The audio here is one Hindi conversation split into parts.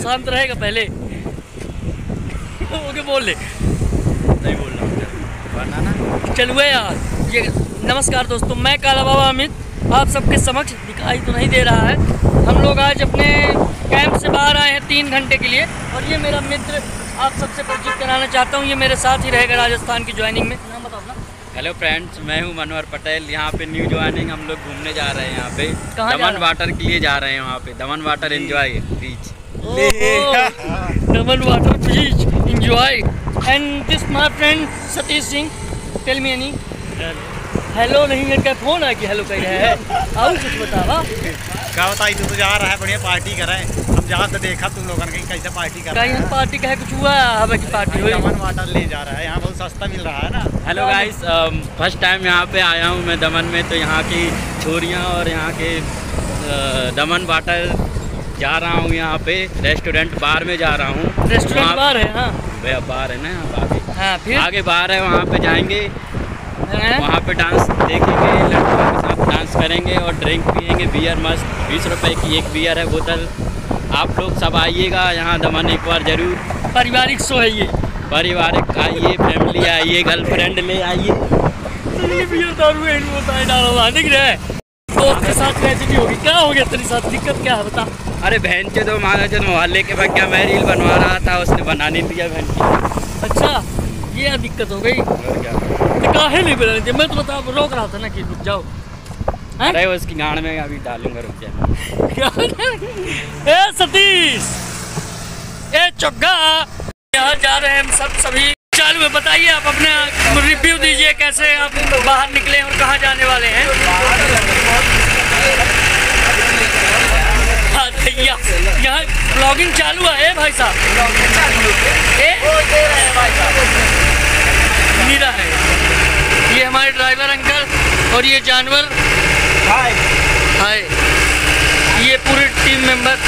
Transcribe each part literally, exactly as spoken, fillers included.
शांत रहेगा पहले। ओके बोल ले। नहीं बोल रहा ना। चलुए यार। ये नमस्कार दोस्तों, मैं काला बाबा अमित आप सबके समक्ष दिखाई तो नहीं दे रहा है। हम लोग आज अपने कैंप से बाहर आए हैं तीन घंटे के लिए, और ये मेरा मित्र आप सबसे परिचित कराना चाहता हूँ। ये मेरे साथ ही रहेगा राजस्थान की ज्वाइनिंग में। नाम बताओ ना। हेलो फ्रेंड्स, मैं हूँ मनोहर पटेल। यहाँ पे न्यू ज्वाइनिंग हम लोग घूमने जा रहे हैं। यहाँ पे दमन वाटर के लिए जा रहे हैं। वहाँ पे दमन water enjoy beach. Daman water beach enjoy. And this my friend Satish Singh. Tell me any. Hello नहीं इनका फोन है कि हेलो कह रहे हैं। आओ कुछ बतावा। क्या बताई तू तो जा रहा है, बढ़िया पार्टी कर रहे हैं। हम जहाँ से देखा तुम लोगों ने कैसे पार्टी कर रहे हैं। पार्टी का है कुछ हुआ हमें की पार्टी हुई। दमन वाटर ले जा रहा है, यहाँ बहुत सस्ता मिल रहा है ना। हेलो गाइस, फर्स्ट टाइम यहाँ पे आया हूँ मैं दमन में। तो यहाँ की छोरियाँ और यहाँ के दमन वाटर जा रहा हूँ। यहाँ पे रेस्टोरेंट बार में जा रहा हूँ। रेस्टोरेंट बार है? हाँ भैया बार है ना यहाँ आगे। हाँ फिर आगे बार है, वहाँ पे जाएंगे। वहाँ पे डांस देखेंगे, लड़कों के साथ डांस करेंगे और ड्रिंक पियेंगे। बियर मस्त बीस रुपए की एक बियर है बोतल। आप लोग सब आइएगा यहाँ दमन एक बार जरूर। पारिवारिक शो है ये। पारिवारिक आइए, फैमिली आइए, गर्लफ्रेंड ले आइए। बियर दारू होता है डाला दिख रहा है। दोस्त के साथ ट्रेजेडी होगी। क्या हो गया तेरे साथ? दिक्कत क्या है बता। अरे बहन के दो माना जो मोहल्ले के भाग क्या मैं रील बनवा रहा था, उसने बना नहीं दिया बहन की। अच्छा ये दिक्कत हो गई। और क्या तो काहे नहीं बनाने दिया? मैं तो बता रोक रहा था ना कि रुक जाओ। अरे उसकी गाड़ में अभी डालूंगा, रुक जा। ए सतीश, ए चुग्गा, यहाँ जा रहे हैं हम सब सभी। चालू है, बताइए आप अपना रिव्यू दीजिए कैसे आप बाहर निकले और कहाँ जाने वाले हैं। हाँ यहाँ ब्लॉगिंग चालू है भाई साहब। मीरा है ये हमारे ड्राइवर अंकल, और ये जानवर हाय हाय, ये पूरी टीम मेंबर।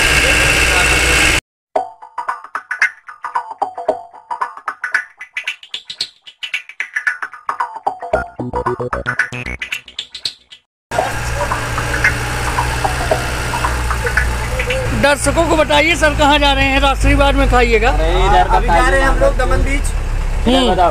दर्शकों को बताइए सर कहाँ जा रहे हैं? राष्ट्रीय बार में खाइएगा। अभी जा रहे हैं हम लोग दमन बीच। बताओ।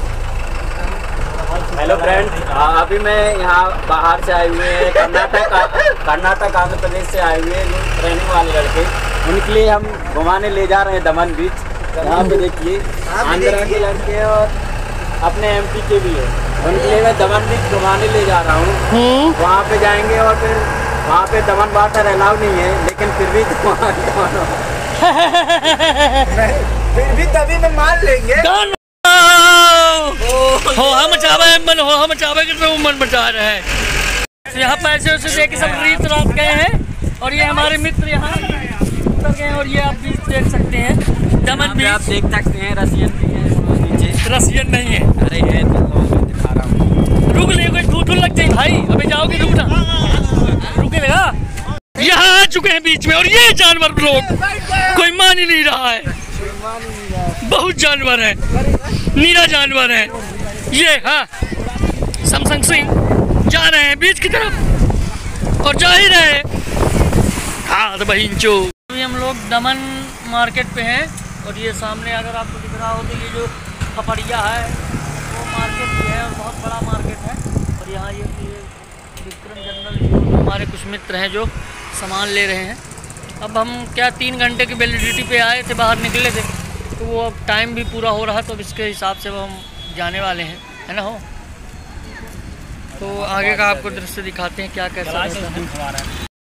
हेलो फ्रेंड्स, अभी मैं यहाँ बाहर से आए हुए हैं, कर्नाटक कर्नाटक आंध्र प्रदेश से आए हुए हैं ट्रेनिंग वाले लड़के। उनके लिए हम घुमाने ले जा रहे हैं दमन बीच। यहाँ पे देखिए आंध्र के लड़के और अपने एमपी के भी है। उनके लिए मैं दमन बीच घुमाने ले जा रहा हूँ। वहाँ पे जाएंगे और फिर वहाँ पे दमन वाटर अलाउ नहीं है, लेकिन फिर भी फिर भी तभी में मान लेंगे। हो हम चावे मन हो हम चावे के तो मन बचा रहे हैं। यहाँ पैसे वैसे दे के सब रीत रात गए हैं, और ये हमारे मित्र यहाँ उतर गए हैं। और ये आप बीच देख सकते हैं दमन बीच। आप देख सकते हैं रसियन भी है नीचे। रसियन नहीं है, अरे है तो दिखा रहा हूँ। रुक ले, कोई थू थू लग जाए भाई। अबे जाओगे रुक ना, रुके लगा। यहाँ आ चुके हैं बीच में, और ये जानवर लोग कोई मान ही नहीं रहा है। बहुत जानवर है, नीरा जानवर है ये। हाँ समसंग सिंह जा रहे हैं बीच की तरफ, और जा ही रहे। हाँ तो भाई इंचो। अभी हम लोग दमन मार्केट पे हैं, और ये सामने अगर आपको दिख रहा हो तो ये जो खपड़िया है वो मार्केट भी है, और बहुत बड़ा मार्केट है। और यहाँ ये विक्रम जनरल हमारे कुछ मित्र हैं जो सामान ले रहे हैं। अब हम क्या तीन घंटे की वैलिडिटी पे आए थे, बाहर निकले थे, तो वो अब टाइम भी पूरा हो रहा, तो अब इसके हिसाब से वो हम जाने वाले हैं, है ना। हो तो आगे का आपको दृश्य दिखाते हैं क्या कैसा होता है।